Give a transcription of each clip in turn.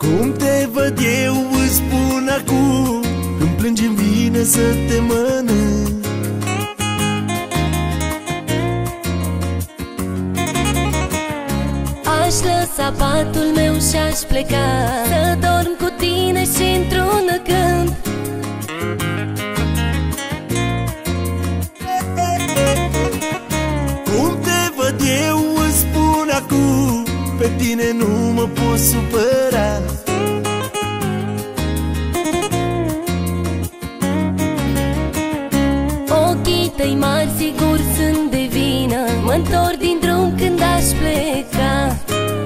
Cum te văd eu îți spun acum, când plângi-mi vine să te mănânc. Aș lăsa patul meu și-aș pleca, să dorm cu tine și într-un câmp. Cum te văd eu îți spun acum, pe tine nu mă pot supăra. Ochii tăi mari sigur sunt de vină, mă-ntorc din drum când aș pleca.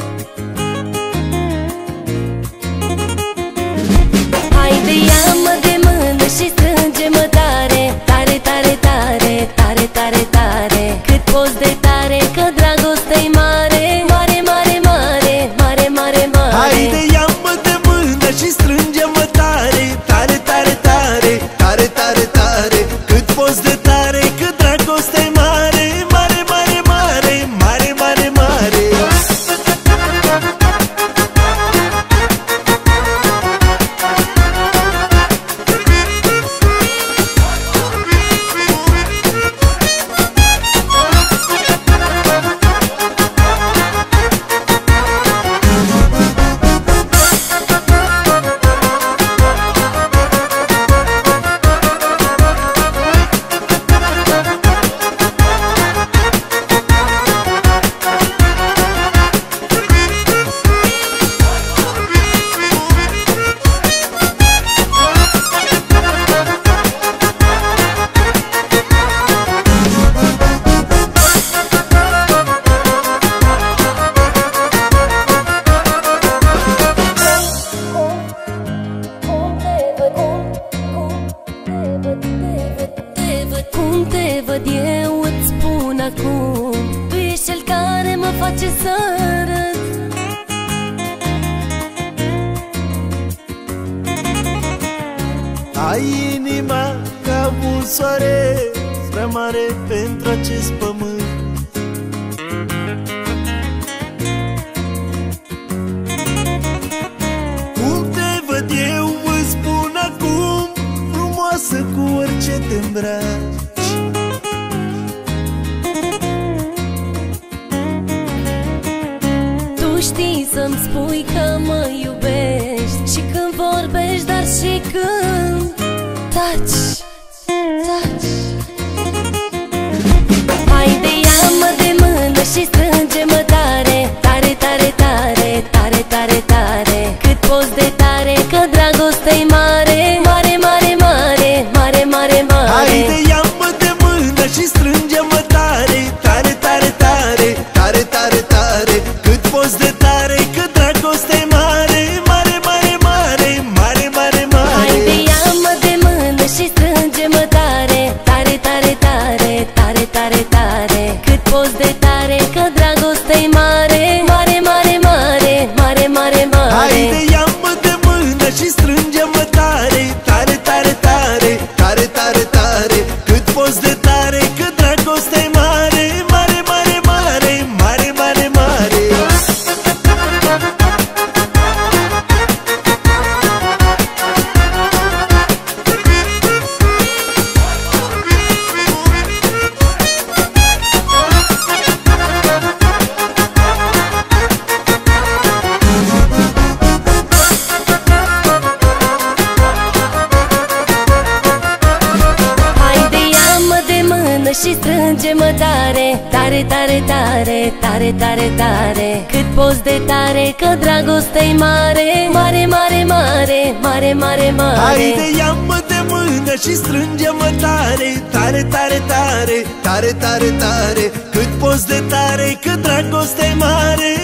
Haide, ia-mă de mână și strânge-mă tare, tare, tare, tare, tare, tare, tare, cât poți de tare, că dragostea-i mare, mare, mare, mare, mare, mare, mare. Haide, ia-mă de mână și strânge-mă tare, tare, tare, tare, tare, tare, tare, cât poți de tare, că dragostea-i mare, mare, mare, mare, mare, mare, mare. Cum te văd eu îți spun acum, tu ești cel care mă face să râd. Ai inima ca un soare, prea mare pentru acest pământ. Cum te văd eu îți spun acum, frumoasă cu orice te îmbraci. Tu știi să-mi spui că mă iubești, și când vorbești, dar și când taci, taci. Haide, ia-mă de mână și strânge-mă tare, tare, tare, tare, tare, tare, tare, cât poți de tare, că dragostea-i mare, mare, mare, mare, mare, mare, mare. Haide, ia-mă de mână și strânge-mă tare, tare, tare, tare, tare, tare, tare, cât poți de tare, că dragostea-i mare, mare, mare, mare, mare, mare, mare. Haide, ia-mă de mână și strânge-mă tare, tare, tare, tare, tare, tare, tare, cât poți de tare, că dragostea-i mare, mare, mare, mare, mare, mare, mare. Haide, ia-mă de mână și strânge-mă tare, tare, tare, tare, tare, tare, tare, cât poți de tare, că dragostea-i mare, mare, mare, mare, mare, mare, mare. Și strânge-mă tare, tare, tare, tare, tare, tare, tare, cât poți de tare, că dragostea-i mare, mare, mare, mare, mare, mare, mare. Haide, ia-mă de mână și strânge-mă tare, tare, tare, tare, tare, tare, tare, cât poți de tare, că dragostea-i mare,